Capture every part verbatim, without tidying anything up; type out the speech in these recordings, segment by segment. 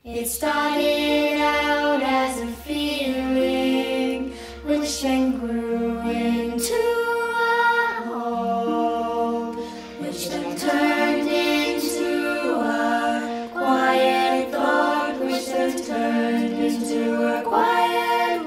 It started out as a feeling, which then grew into a hope, which then turned into a quiet thought, which then turned into a quiet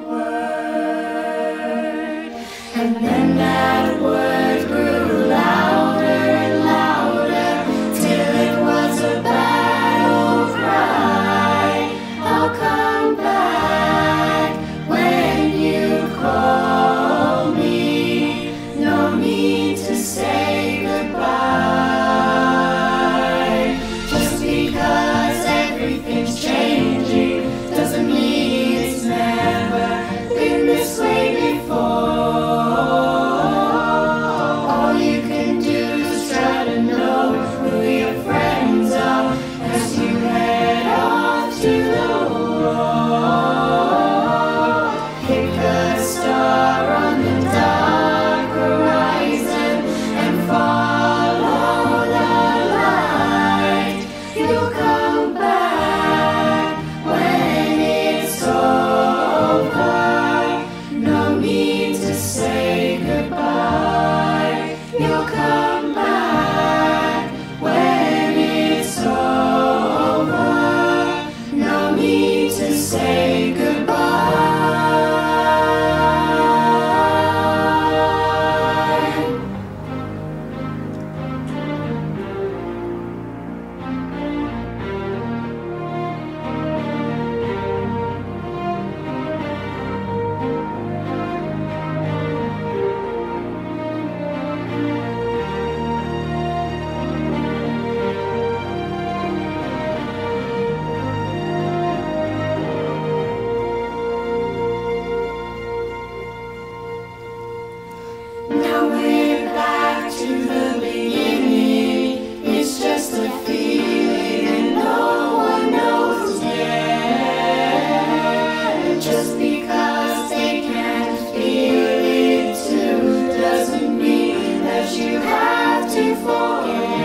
word. And then that word grew louder and louder, till it was a battle cry. I'll come back when you call me. No need to say goodbye. Just because everything's changing doesn't mean it's never been this way before. All you can do is try to know who your friends are as you head off to the wall. Pick a star on the dark horizon and follow the light. You'll come back when it's over. No need to say goodbye. You'll come back when it's over. No need to say goodbye. Now we're back to the beginning. It's just a feeling and no one knows yet. Just because they can't feel it too doesn't mean that you have to forget.